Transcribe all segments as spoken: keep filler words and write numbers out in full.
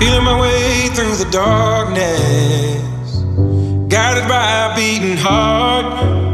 Feeling my way through the darkness, guided by a beating heart.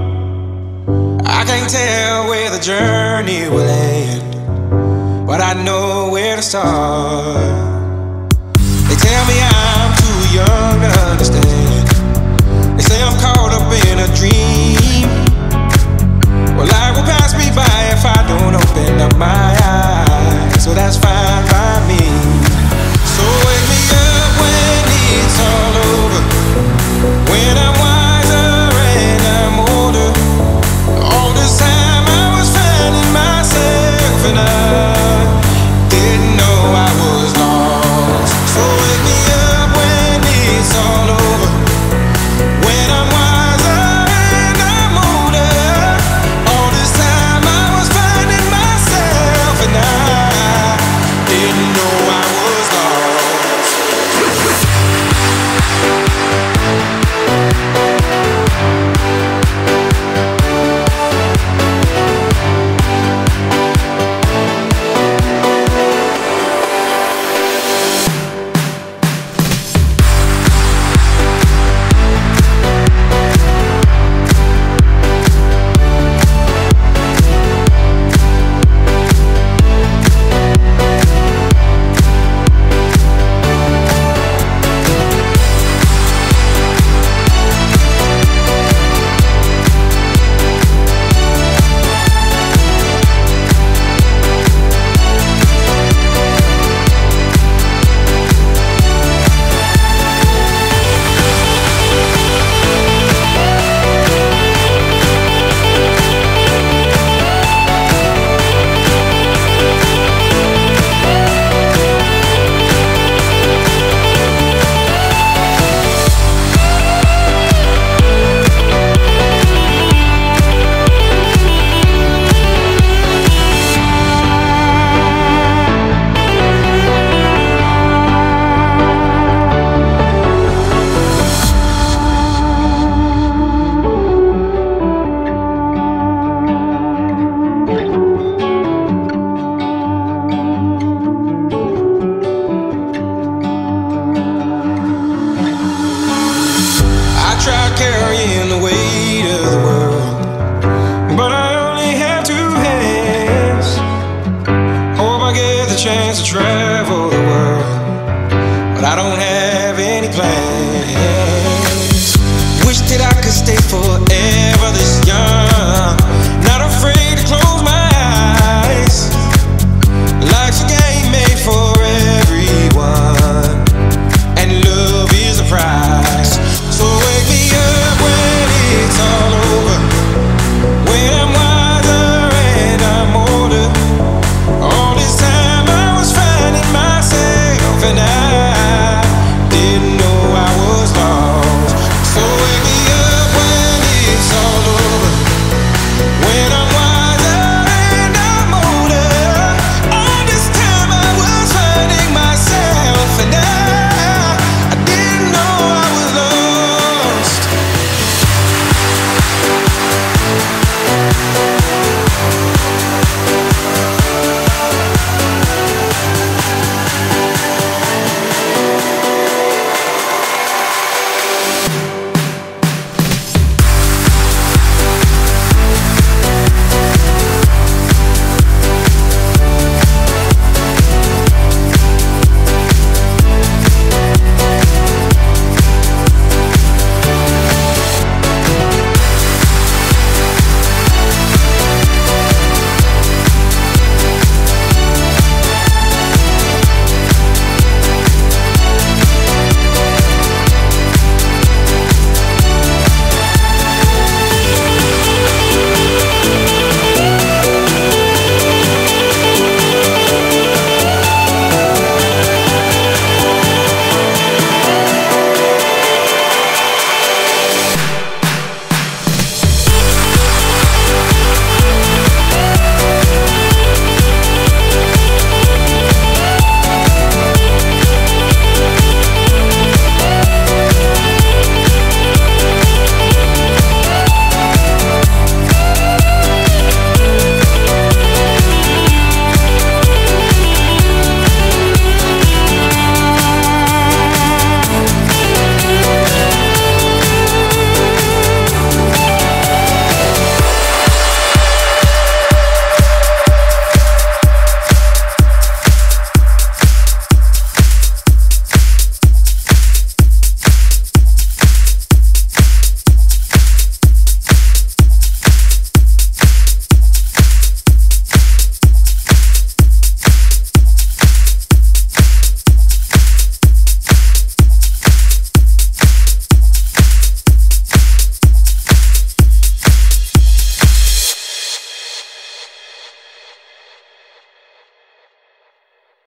I can't tell where the journey will end, but I know where to start. They tell me I'm too young to understand. They say I'm caught up in a dream. Well, life will pass me by if I don't open up my eyes, so that's fine by me. So wake me up when it's all over, when I'm wiser and I'm older. All this time I was finding myself and I didn't know I was lost. So wake me up when it's all over, when I'm wiser and I'm older. All this time I was finding myself and I didn't know I was lost. Carrying the weight of the world, but I only have two hands. Hope I get the chance to travel the world.